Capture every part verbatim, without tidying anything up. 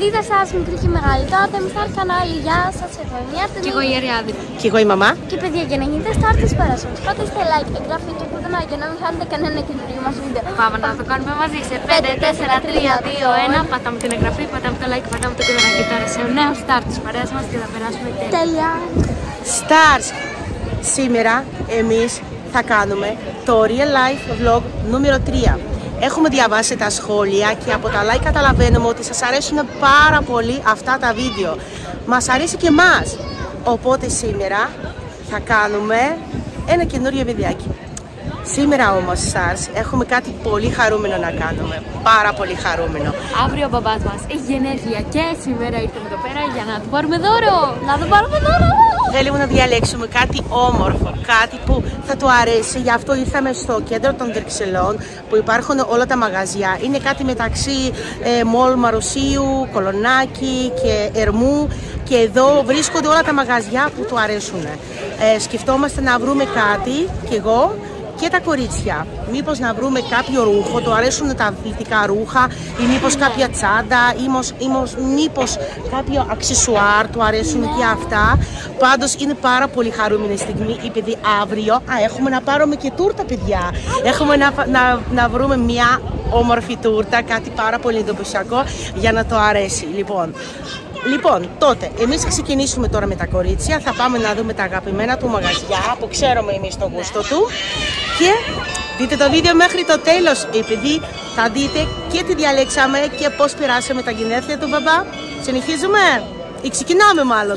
Δείτε σας μικρή και μεγάλη τότε με στα κανάλι. Γεια σας, εγώ είμαι η Αρτεμί. Και εγώ η Αριάδη. Και εγώ η μαμά. Και παιδιά, για να γίνετε start της πέρας μας, πατήστε like, εγγραφή και κουδουνά για να μην χάνετε κανένα καινούργιο μας βίντεο. Πάμε να το κάνουμε μαζί σε πέντε, τέσσερα, τρία, δύο, ένα. Πατάμε την εγγραφή, πατάμε το like, πατάμε το κουδουνάκι τώρα σε νέο start της παρέας μας και θα περάσουμε τέλεια. Τέλεια. Stars. Σήμερα εμείς θα κάνουμε το real life vlog νούμερο τρία. Έχουμε διαβάσει τα σχόλια και από τα like καταλαβαίνουμε ότι σας αρέσουν πάρα πολύ αυτά τα βίντεο. Μας αρέσει και εμάς. Οπότε σήμερα θα κάνουμε ένα καινούριο βιντεάκι. Σήμερα όμως, Stars, έχουμε κάτι πολύ χαρούμενο να κάνουμε. Πάρα πολύ χαρούμενο. Αύριο ο μπαμπάς μας έχει γενέθλια και σήμερα ήρθαμε εδώ πέρα για να του πάρουμε δώρο. Να του πάρουμε δώρο. Θέλουμε να διαλέξουμε κάτι όμορφο, κάτι που θα του αρέσει. Γι' αυτό ήρθαμε στο κέντρο των Βρυξελών που υπάρχουν όλα τα μαγαζιά. Είναι κάτι μεταξύ ε, Μολ Μαρουσίου, Κολονάκι και Ερμού. Και εδώ βρίσκονται όλα τα μαγαζιά που του αρέσουν. Ε, σκεφτόμαστε να βρούμε κάτι, και εγώ και τα κορίτσια. Μήπως να βρούμε κάποιο ρούχο, του αρέσουν τα αθλητικά ρούχα, ή μήπως κάποια τσάντα, ή μήπως, ή μήπως κάποιο αξεσουάρ, του αρέσουν και αυτά. Πάντως είναι πάρα πολύ χαρούμενη στιγμή, επειδή αύριο α, έχουμε να πάρουμε και τούρτα, παιδιά. Έχουμε να, να, να βρούμε μια όμορφη τούρτα, κάτι πάρα πολύ εντυπωσιακό για να το αρέσει. Λοιπόν, Λοιπόν, τότε, εμείς θα ξεκινήσουμε τώρα με τα κορίτσια, θα πάμε να δούμε τα αγαπημένα του μαγαζιά που ξέρουμε εμείς το γούστο του και δείτε το βίντεο μέχρι το τέλος, επειδή θα δείτε και τι διαλέξαμε και πώς περάσαμε τα γενέθλια του μπαμπά. Συνεχίζουμε ή ξεκινάμε μάλλον.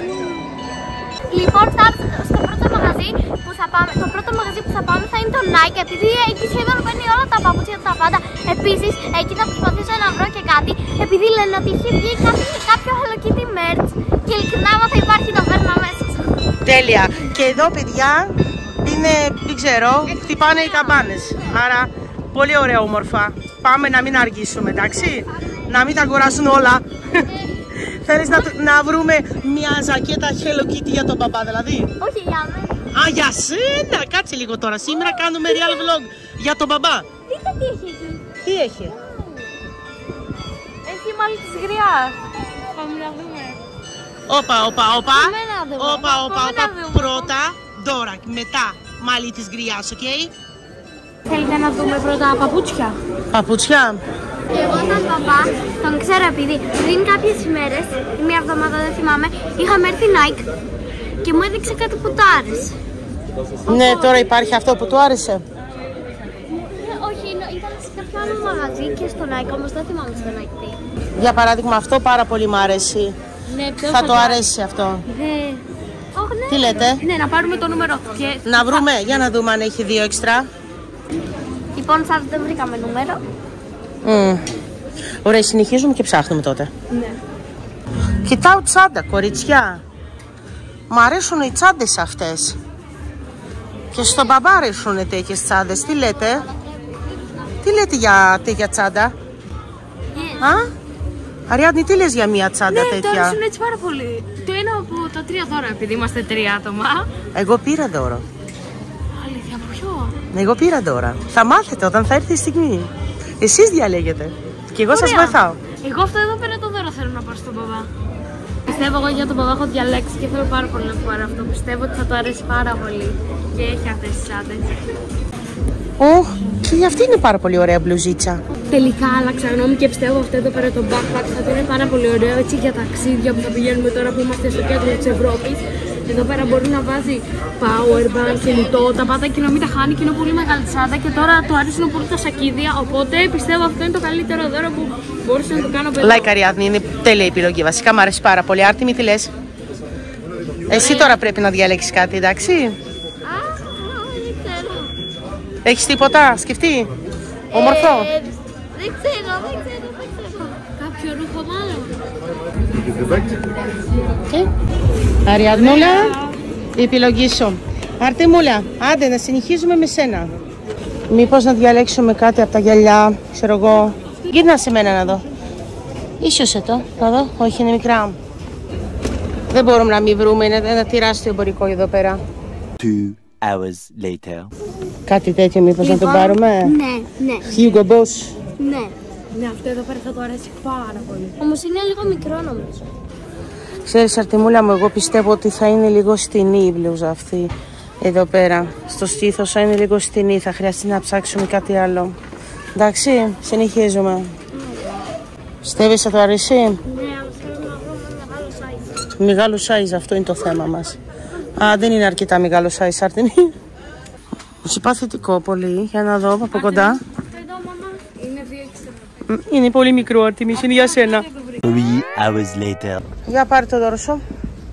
Λοιπόν, στο πρώτο μαγαζί που θα πάμε, το πρώτο μαγαζί που θα πάμε θα είναι το Nike, επειδή εκεί σχεδόν παίρνει όλα τα παπούτσια, τα πάντα. Επίσης, εκεί θα προσπαθήσω να βρω και κάτι, επειδή λένε ότι έχει βγει κάποιο, κάποιο Hello Kitty merch και ειλικρινά άμα θα υπάρχει το παίρνω μέσα. Τέλεια. Και εδώ, παιδιά, είναι, δεν ξέρω, χτυπάνε οι καμπάνες. Άρα, πολύ ωραία όμορφα. Πάμε να μην αργήσουμε, εντάξει, να μην τα αγοράσουν όλα. Θέλεις να, να βρούμε μια ζακέτα Hello Kitty για τον μπαμπά, δηλαδή? Όχι, για μένα. Α, για σένα! Κάτσε λίγο τώρα. Σήμερα κάνουμε real vlog για τον μπαμπά. Δείτε τι έχει εκεί. Τι έχει? Έχει μάλλον της γριάς. Πάμε να δούμε. Όπα, όπα, όπα. Πάμε να δούμε. Όπα, όπα, Πάμε όπα. να δούμε. Πρώτα, τώρα, μετά μαλλί της γριάς, οκ? Okay? Θέλετε να δούμε πρώτα παπούτσια? Παπούτσια. Εγώ τον μπαμπά τον ξέρω επειδή πριν κάποιες ημέρες, μία εβδομάδα δεν θυμάμαι, είχαμε έρθει Nike και μου έδειξε κάτι που του άρεσε. Ναι, τώρα υπάρχει αυτό που του άρεσε. Όχι, ήταν σε κάποιο άλλο μαγαζί και στο Nike, όμως δεν θυμάμαι στο Nike τι. Για παράδειγμα, αυτό πάρα πολύ μου αρέσει. Ναι, ποιος Θα το αρέσει αυτό. Ναι. Όχι, ναι. Τι λέτε? Ναι, να πάρουμε το νούμερο. Και... Να βρούμε, για να δούμε αν έχει δύο εξτρά. Λοιπόν, σας δεν βρήκαμε νούμερο. Mm. Ωραία, συνεχίζουμε και ψάχνουμε τότε. Ναι. Κοιτάω τσάντα, κοριτσιά. Μ' αρέσουν οι τσάντες αυτές. Και στον μπαμπά αρέσουν τέτοιες τσάντες. Τι λέτε? Τι λέτε για τέτοια τσάντα? Yeah. Α? Αριάδνη, τι λες για μια τσάντα Ναι, τέτοια? το αρέσουν έτσι πάρα πολύ. Το ένα από τα τρία δώρα, επειδή είμαστε τρία άτομα. Εγώ πήρα δώρο. Αλήθεια, από ποιο? Εγώ πήρα δώρα. Θα μάθετε όταν θα έρθει η στιγμή. Εσείς διαλέγετε. Και εγώ σας Ωραία. βοηθάω. Εγώ αυτό εδώ πέρα το δώρο θέλω να πάρω στον μπαμπά. Πιστεύω εγώ για τον μπαμπά έχω διαλέξει και θέλω πάρα πολύ να του πάρω αυτό. Πιστεύω ότι θα του αρέσει πάρα πολύ. Και έχει αυτές τις τσάντες. Ωχ, και αυτή είναι πάρα πολύ ωραία μπλουζίτσα. Τελικά άλλαξα γνώμη και πιστεύω αυτό εδώ πέρα το backpack θα είναι πάρα πολύ ωραίο έτσι για ταξίδια που θα πηγαίνουμε τώρα που είμαστε στο κέντρο της Ευρώπης. Εδώ πέρα μπορεί να βάζει power bank, κινητό, τα πάντα και να μην τα χάνει και είναι πολύ μεγάλη τσάντα και τώρα του αρέσουν πολύ τα σακίδια, οπότε πιστεύω αυτό είναι το καλύτερο δώρο που μπορούσα να το κάνω παιδί. Like, Αριάδνη, είναι τέλεια επιλογή. Βασικά μου αρέσει πάρα πολύ. Άρτιμη, τι λες? Εσύ τώρα πρέπει να διαλέξεις κάτι, εντάξει? Α, δεν ξέρω. Έχεις τίποτα σκεφτεί? Όμορφο? Ε, δεν ξέρω, δεν ξέρω, δεν ξέρω. Κάποιο ρούχο μάλλον. Okay. Αριαδνούλα, η επιλογή σου. Αρτεμούλα, άντε να συνεχίζουμε με σένα. Μήπως να διαλέξουμε κάτι από τα γυαλιά, ξέρω εγώ. Γύρνα σε μένα να δω. Ίσως το, να δω, όχι είναι μικρά. Δεν μπορούμε να μην βρούμε, είναι ένα τεράστιο εμπορικό εδώ πέρα. Two hours later. Κάτι τέτοιο μήπως Λοιπόν, να το πάρουμε? Ναι, ναι, Hugo Boss. ναι. Ναι, αυτό εδώ πέρα θα του αρέσει πάρα πολύ. Όμως είναι λίγο μικρό νομίζω. Ξέρεις, Αρτεμούλα μου, εγώ πιστεύω ότι θα είναι λίγο στενή η μπλούζα αυτή. Εδώ πέρα, στο στήθος θα είναι λίγο στενή. Θα χρειαστεί να ψάξουμε κάτι άλλο. Εντάξει, συνεχίζουμε. Πιστεύεις θα του αρέσει? Ναι, αλλά θέλω να βρούμε μεγάλο size. Μεγάλο size, αυτό είναι το θέμα μας. Α, δεν είναι αρκετά μεγάλο size, Αρτεμή. Συμπαθητικό πολύ, για να δω από κοντά. Αυτό εδώ, μαμά, είναι δύο εξήντα. Είναι πολύ μικρό, Αρτεμή, είναι για σένα. Three hours later. Για πάρε το δώρο σου.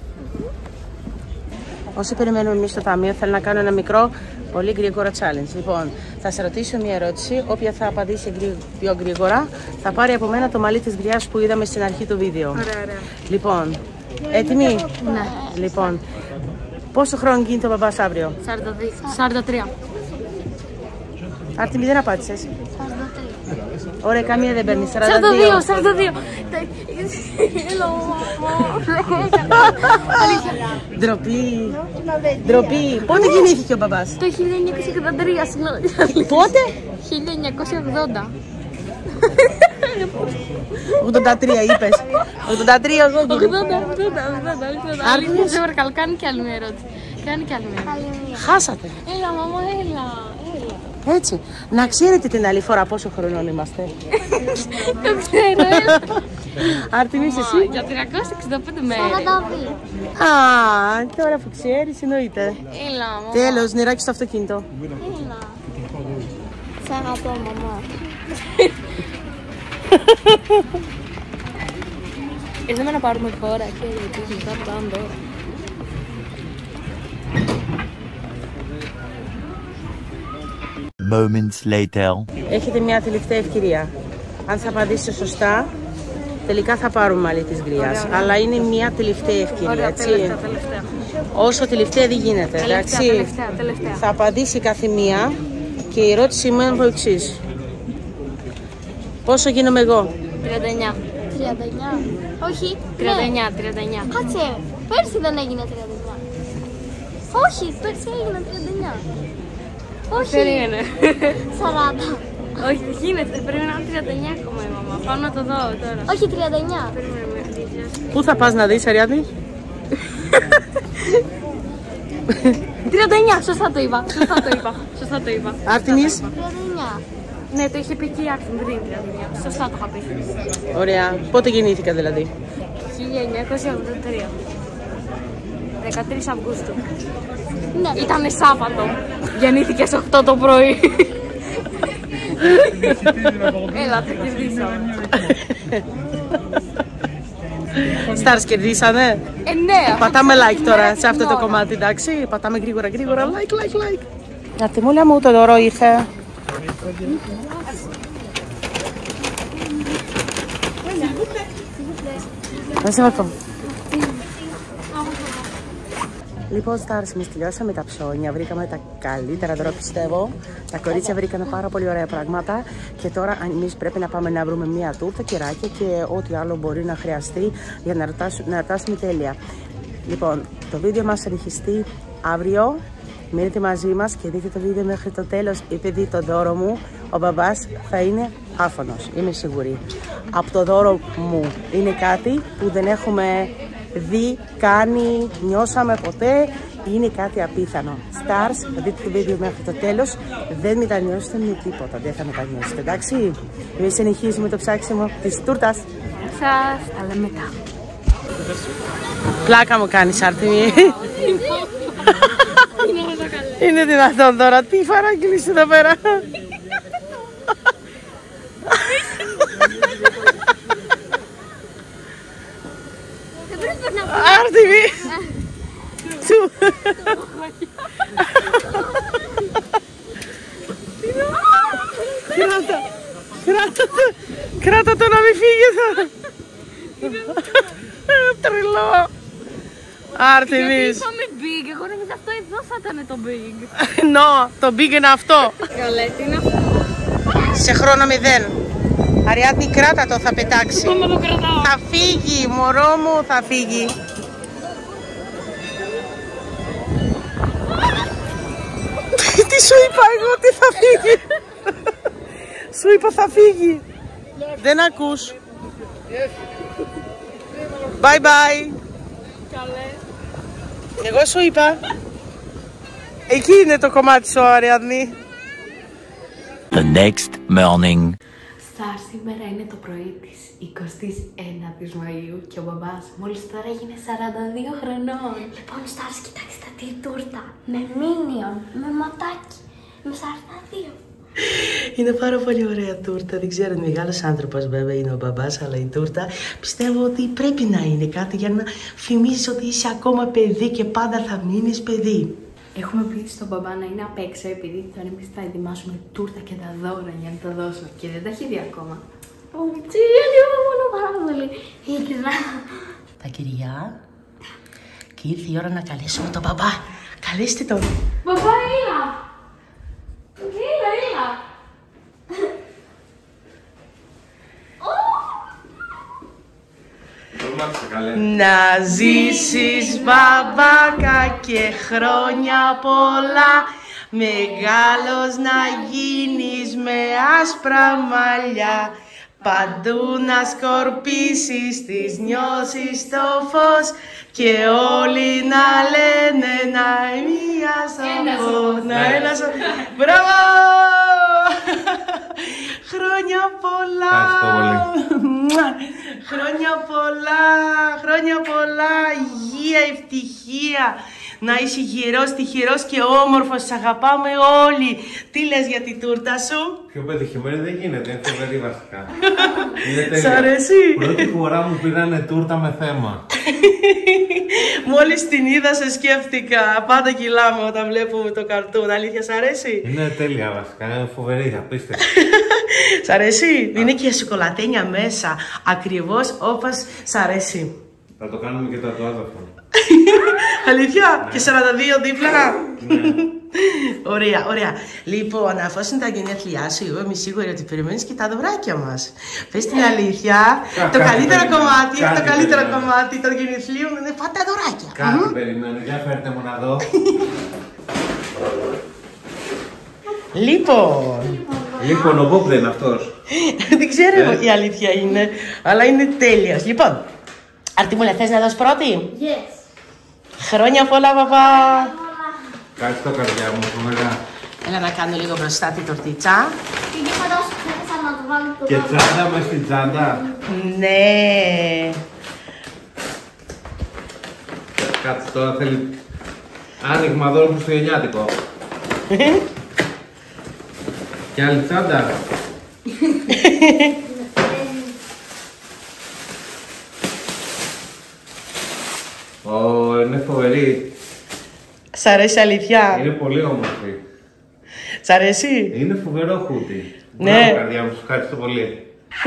Όσοι περιμένουμε εμείς στο ταμείο, θέλω να κάνω ένα μικρό, πολύ γρήγορο challenge. Λοιπόν, θα σε ρωτήσω μια ερώτηση, όποια θα απαντήσει πιο γρήγορα, θα πάρει από μένα το μαλλί της γριάς που είδαμε στην αρχή του βίντεο. Ωραία, ωραία. Λοιπόν, έτοιμοι? Ναι. Λοιπόν, πόσο χρόνο γίνεται ο μπαμπάς αύριο? σαράντα δύο. σαράντα τρία. Αρτεμή, δεν απάντησες. σαράντα τρία. Ωραία, καμία δεν παίρνει. σαράντα δύο, σαράντα δύο. Ντροπή. Ντροπή. Πότε γεννήθηκε ο μπαμπάς? Το χίλια εννιακόσια ογδόντα τρία, συγγνώμη. Πότε? χίλια εννιακόσια ογδόντα. ογδόντα τρία είπες. ογδόντα τρία, ογδόντα. ογδόντα, ογδόντα, ογδόντα. Άλλη μια ζευγαρκάλ, κάνει κι άλλη μια ερώτηση. Κάνει κι άλλη μια ερώτηση. Χάσατε. Έλα, μαμά, έλα. Έτσι. Να ξέρετε την άλλη φορά πόσο χρονών είμαστε. Το ξέρω, έλα. Αρτεμή, εσύ. Για τριακόσιες εξήντα πέντε μέρες. σαράντα δύο. Α, τώρα που ξέρεις, εννοείται. Έλα, μαμά. Τέλος, νεράκι στο αυτοκίνητο. Έλα. Σ' αγαπώ, μαμά. Ήρθαμε να πάρουμε χώρα και γιατί μετά πάμε τώρα. Moments later. Έχετε μια τελευταία ευκαιρία. Αν θα απαντήσετε σωστά, τελικά θα πάρουμε μαλλί της γριάς. Αλλά είναι μια τελευταία ευκαιρία, Ωραία, έτσι. τελευταία, τελευταία. Όσο τελευταία δεν γίνεται, εντάξει. Τελευταία, τελευταία. Θα απαντήσει κάθε μία και η ερώτηση μου είναι το εξής. Πόσο γίνομαι εγώ? τριάντα εννιά. τριάντα εννιά. Όχι. τριάντα ναι. εννιά, τριάντα εννιά. Κάτσε. Πέρσι δεν έγινε τριάντα εννιά. Όχι, πέρσι έγινε τριάντα εννιά. Όχι. Περίμενε. σαράντα. Όχι, δεν γίνεται. Πρέπει να είναι τριάντα εννιά ακόμα η μαμά. Πάω να το δω τώρα. Όχι, τριάντα εννιά. Περίμενε με δίκαιος. Πού θα πας να δεις, Αριάδη? τριάντα εννιά, σωστά το είπα. Σωστά το είπα. Σωστά το είπα. Άρτιμις. τριάντα εννιά. Ναι, το είχε πει και η Άρτιν πριν τριάντα εννιά. Σωστά το είχα πει. Ωραία. Πότε γεννήθηκα δηλαδή? χίλια εννιακόσια ογδόντα τρία. δεκατρείς Αυγούστου. Ναι. Ήτανε Σάββατο. Γεννήθηκε στις οκτώ το πρωί. Έλα, το κερδίσω. Stars κερδίσανε. Ε, ναι. Πατάμε like τώρα σε αυτό το μόνο. κομμάτι, εντάξει. Πατάμε γρήγορα, γρήγορα. Like, like, like. Αρτεμούλα μου, το δώρο ήρθε. Να σε βαθώ. Λοιπόν, Stars, εμείς τελειώσαμε τα ψώνια, βρήκαμε τα καλύτερα δώρα, πιστεύω. Τα κορίτσια βρήκαν πάρα πολύ ωραία πράγματα και τώρα εμείς πρέπει να πάμε να βρούμε μία τούρτα, κεράκια και ό,τι άλλο μπορεί να χρειαστεί για να εορτάσουμε, να εορτάσουμε τέλεια. Λοιπόν, το βίντεο μας συνεχιστεί αύριο. Μείνετε μαζί μας και δείτε το βίντεο μέχρι το τέλος, επειδή το δώρο μου, ο μπαμπάς θα είναι άφωνος, είμαι σίγουρη. Από το δώρο μου είναι κάτι που δεν έχουμε δει, κάνει, νιώσαμε ποτέ, είναι κάτι απίθανο. Stars, δείτε το βίντεο μέχρι το τέλος, δεν μετανιώσετε με τίποτα, δεν θα μετανιώσετε, εντάξει. Εμείς συνεχίζουμε το ψάξιμο της τούρτας. Σας τα λέμε μετά. Πλάκα μου κάνεις, Άρτεμι. Είναι δυνατόν τώρα, τι παράγγειλες εδώ πέρα. Άρτεμι. Του. Κράτα, κράτα το, κράτα το να μην φύγει εδώ. Τρελό. Άρτεμις. Είπαμε big, εγώ νόμιζα αυτό εδώ θα ήταν το big. No, το big είναι αυτό. Καλέ, τι είναι αυτό. Σε χρόνο μηδέν. Αριάδνη, κράτα το, θα πετάξει. Πάμε το κρατάω. Θα φύγει, μωρό μου, θα φύγει. Τι σου είπα εγώ, ότι θα φύγει. Σου είπα θα φύγει. Δεν ακούς. Bye bye. Καλέ. Εγώ σου είπα. Εκεί είναι το κομμάτι σου, Αριαδνή. The next morning. Σταρ, σήμερα είναι το πρωί της εικοστής ένατης Μαΐου και ο μπαμπάς μόλις τώρα έγινε σαράντα δύο χρονών. Λοιπόν, Σταρ, κοιτάξτε τι τούρτα. Με μίνιον, με ματάκι, με σαράντα δύο. Είναι πάρα πολύ ωραία τούρτα. Δεν ξέρω, είναι μεγάλος άνθρωπος βέβαια είναι ο μπαμπάς, αλλά η τούρτα πιστεύω ότι πρέπει να είναι κάτι για να θυμίσεις ότι είσαι ακόμα παιδί και πάντα θα μείνεις παιδί. Έχουμε πει στον μπαμπά να είναι απ' έξω επειδή τώρα εμείς θα ετοιμάσουμε τούρτα και τα δώρα για να τα δώσουμε και δεν τα έχει δει ακόμα. Τι είναι μόνο πάρα πολύ. Ειλικρινά. Τα κυρία. Και ήρθε η ώρα να καλέσουμε τον μπαμπά. Καλέστε τον. Μπαμπά, έλα. Έλα, έλα. Να ζήσεις μπαμπάκα και χρόνια πολλά, μεγάλος να γίνεις με άσπρα μαλλιά, παντού να σκορπίσεις τις νιώσεις το φως και όλοι να λένε να μία σοφός, να ένα σοφός. Μπράβο! Χρόνια πολλά! Χρόνια πολλά! Χρόνια πολλά! Υγεία, ευτυχία! Να είσαι γερός, τυχερός και όμορφος. Σ' αγαπάμε όλοι. Τι λες για τη τούρτα σου? Πιο πετυχημένη δεν γίνεται, είναι φοβερή βασικά. Είναι τέλεια. Σ' αρέσει? Πρώτη φορά μου πήρανε τούρτα με θέμα. Μόλις την είδα σε σκέφτηκα. Πάντα κυλάμε όταν βλέπουμε το καρτούν. Αλήθεια, σ' αρέσει? Είναι τέλεια βασικά, είναι φοβερή, απίστευτη. Σ' αρέσει? Είναι και σοκολατένια μέσα. Ακριβώς όπως σ' αρέσει. Θα το κάνουμε και το αυτό. Αλήθεια? Ναι. Και σαράντα δύο δίπλα? Ναι. Ωραία, ωραία. Λοιπόν, αφού είναι τα γενέθλιά σου, εγώ είμαι σίγουρη ότι περιμένεις και τα δωράκια μας. Πες την αλήθεια, το καλύτερο κομμάτι, το καλύτερο κομμάτι των γενεθλίων είναι πάντα δωράκια. Κάτι περιμένω, για φέρτε μου να δω. Λοιπόν. Λοιπόν, ο Μπομπ δεν είναι αυτός. Δεν ξέρω η αλήθεια είναι, αλλά είναι τέλειος. Λοιπόν, Αρτιμούλα, θες να δώσεις πρώτη? Yes. Χρόνια πολλά, παπά. Κάτσε το καρδιά μου, φοβερά. Έλα να κάνω λίγο μπροστά την τορτίτσα. Και γι' αυτό σου ξέχασα να το βάλω το Και τσάντα μες στην τσάντα. Ναι. Κάτσε τώρα θέλει άνοιγμα δώρο χριστουγεννιάτικο. Και άλλη τσάντα. Ω, είναι φοβερή. Σ' αρέσει αλήθεια? Είναι πολύ όμορφη. Σ' αρέσει? Είναι φοβερό χούτι. Ναι. Μπράβο, καρδιά μου, σου ευχαριστώ πολύ.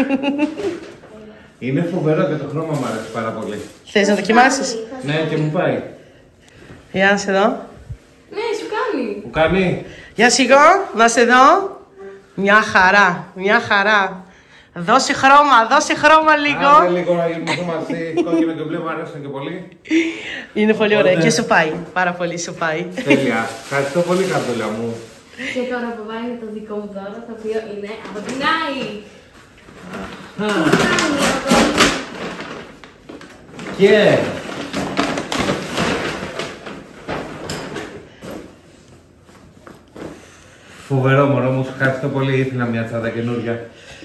Είναι φοβερό και το χρώμα μου αρέσει πάρα πολύ. Θες να δοκιμάσεις? Ναι, και μου πάει. Για να σε δω. Ναι, σου κάνει. Μου κάνει. Για σιγό, να σε δω. Μια χαρά, μια χαρά. Δώσε χρώμα, δώσε χρώμα λίγο. Άντε λίγο να γίνουμε μαζί. Κόκκινο και μπλε μου αρέσουν και πολύ. Είναι πολύ ωραία Οπότε- και σου πάει. Πάρα πολύ σου πάει. Τέλεια. Ευχαριστώ πολύ, καρδούλα μου. Και τώρα που είναι το δικό μου δώρο, το οποίο είναι από την Άι. Και... Φοβερό μωρό μου, σου ευχαριστώ πολύ. Ήθελα μια τσάντα καινούρια.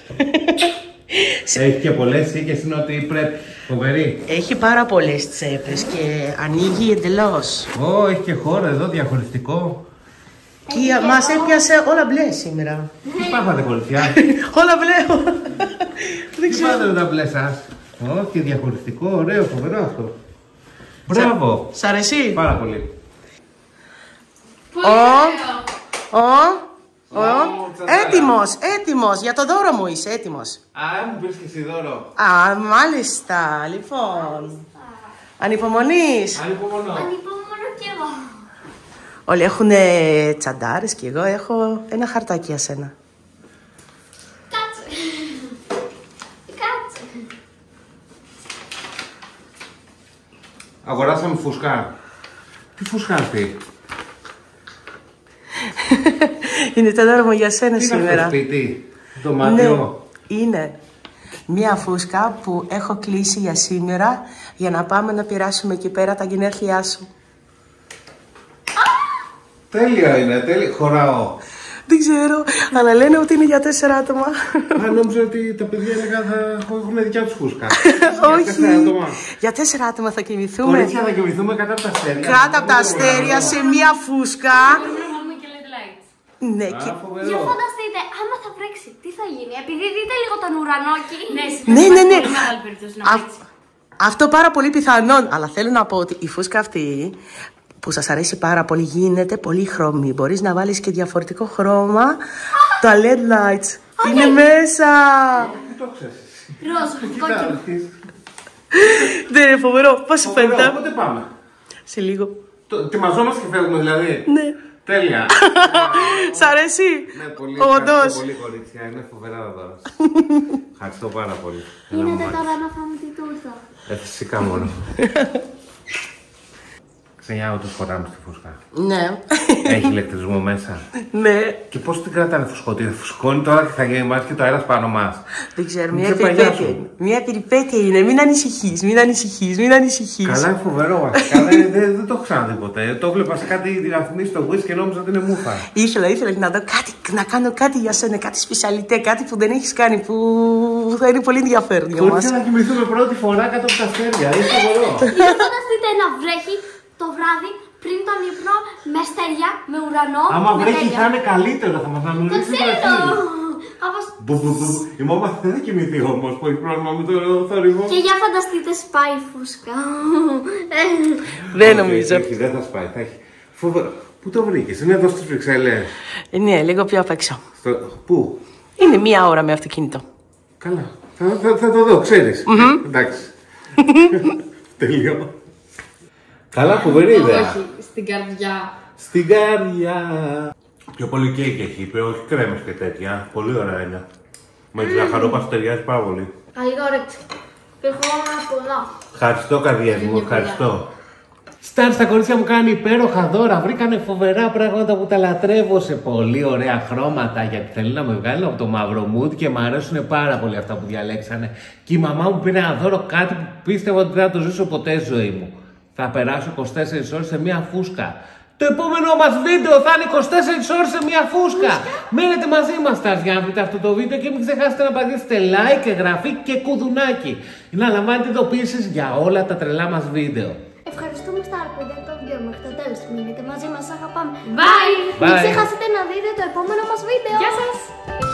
Έχει και πολλές οίκες, είναι ότι πρέπει. Φοβερή. Έχει πάρα πολλές τσέπες και ανοίγει εντελώς. Ω, έχει και χώρο εδώ, διαχωριστικό. Και μας έπιασε όλα μπλε σήμερα. Τι πάθατε, κοριτσιά? Όλα μπλε. Δεν Τι ξέρω. πάθατε τα μπλε σας? Όχι, διαχωριστικό, ωραίο, φοβερό αυτό. Μπράβο. Σ' αρέσει? Πάρα πολύ. Ο, ο, ο. τσαντάρα. Έτοιμος, έτοιμος. Για το δώρο μου είσαι έτοιμος. Α, μου πήρες και εσύ δώρο. Α, μάλιστα. Λοιπόν. Ανυπομονείς. Ανυπομονώ. Ανυπομονώ κι εγώ. Όλοι έχουν τσαντάρες και εγώ έχω ένα χαρτάκι για σένα. Κάτσε. Κάτσε. Αγοράσαμε φουσκά. Τι φουσκά αυτή? Είναι το δώρο μου για σένα Τι είναι αυτό σήμερα. σπίτι? Δωμάτιο. Ναι, είναι. Μία φούσκα που έχω κλείσει για σήμερα για να πάμε να πειράσουμε εκεί πέρα τα γενέθλιά σου. Τέλεια είναι, τέλεια. Χωράω. Δεν ξέρω, αλλά λένε ότι είναι για τέσσερα άτομα. Α, νόμιζα ότι τα παιδιά έλεγα θα έχουν δικιά τους φούσκα. Όχι. Για τέσσερα άτομα. Για τέσσερα άτομα θα κοιμηθούμε. Κορίτσια, θα κοιμηθούμε κάτω από τα αστέρια. Κάτω από τα αστέρια σε μία φούσκα. Ναι, και... Για φανταστείτε, άμα θα βρέξει, τι θα γίνει, επειδή δείτε λίγο τον ουρανό εκεί. Ναι, ναι, ναι. Αυτό πάρα πολύ πιθανόν. Αλλά θέλω να πω ότι η φούσκα αυτή που σας αρέσει πάρα πολύ γίνεται πολύ χρώμη. Μπορείς να βάλεις και διαφορετικό χρώμα. Τα ελ ι ντι lights είναι μέσα. Πού το ξέρεις? Ροζ, κόκκινο. Δεν είναι φοβερό. Πώς σου φαίνεται? Πότε πάμε? Σε λίγο. Ετοιμαζόμαστε και φεύγουμε δηλαδή? Ναι. Τέλεια. Σ' αρέσει? Ναι, πολύ. Όντως. Ευχαριστώ πολύ, κορίτσια. Είναι φοβερά δώρα. Ευχαριστώ πάρα πολύ. Γίνεται τώρα να φάμε τη τούρτα. Ε, φυσικά μόνο. Ξενιάω το φοράμε στη φούσκα. Ναι. Έχει ηλεκτρισμό μέσα. Ναι. Και πώς την κρατάνε φουσκώτη? Φουσκώνει τώρα και θα γίνει και το αέρας πάνω μας. Δεν ξέρω, μια περιπέτεια είναι. Μια περιπέτεια είναι. Μην ανησυχείς, μην ανησυχείς, μην ανησυχείς. Καλά, είναι φοβερό βασικά. δεν, δεν, δεν το έχω ξαναδεί ποτέ. Το βλέπα σε κάτι διαφημίσει στο Wish και νόμιζα ότι είναι μούφα. Ήθελα, ήθελα να δω κάτι, να κάνω κάτι για σένα, κάτι σπεσιαλιτέ, κάτι που δεν έχεις κάνει, που θα είναι πολύ ενδιαφέρον για μας. Χωρίς να κοιμηθούμε πρώτη φορά κάτω από τα αστέρια. Είναι φοβερό. Για φανταστείτε να βρέχει το βράδυ πριν τον ύπνο με αστέρια, με ουρανό. Άμα με βρέχει τέλεια. θα είναι καλύτερο, θα μας αναμνήσει. Το ξέρω. Η μάμα δεν θα κοιμηθεί όμως που έχει πρόβλημα με το θόρυβο. Και για φανταστείτε σπάει η φούσκα. Δεν νομίζω. Όχι, δεν θα σπάει, θα έχει. Φοβερό. Πού το βρήκες? Είναι εδώ στις Βρυξέλλες? Ναι, λίγο πιο απ' έξω. Στο... Πού? Είναι μία ώρα με αυτοκίνητο. Καλά. Θα, θα, θα το δω, ξέρεις. Mm-hmm. Εντάξει. Τελειώ. Καλά, φοβερή ιδέα. Όχι, στην καρδιά. Στην καρδιά. Πιο πολύ κέικ έχει, είπε, όχι κρέμες και τέτοια. Πολύ ωραία είναι. Με τη ζαχαρόπαστα ταιριάζει πάρα πολύ. Καλή όρεξη. Και έχω πολλά. Ευχαριστώ, καρδιές μου, ευχαριστώ. Στάρ στα κορίτσια μου κάνει υπέροχα δώρα. Βρήκανε φοβερά πράγματα που τα λατρεύω σε πολύ ωραία χρώματα. Γιατί θέλει να με βγάλουν από το μαύρο mood και μου αρέσουν πάρα πολύ αυτά που διαλέξανε. Και η μαμά μου πήρε ένα δώρο, κάτι που πίστευα ότι δεν θα το ζήσω ποτέ στη ζωή μου. Θα περάσω είκοσι τέσσερις ώρες σε μία φούσκα. Το επόμενο μας βίντεο θα είναι είκοσι τέσσερις ώρες σε μία φούσκα. Μένετε μαζί μας, Stars, για να βρείτε αυτό το βίντεο και μην ξεχάσετε να πατήσετε like, εγγραφή και κουδουνάκι. Για να λαμβάνετε ειδοποιήσεις για όλα τα τρελά μας βίντεο. Ευχαριστούμε Star που είδατε το βίντεο μέχρι το τέλος. Μείνετε μαζί μας, αγαπάμε. Bye! Μην ξεχάσετε να δείτε το επόμενο μας βίντεο. Γεια σας!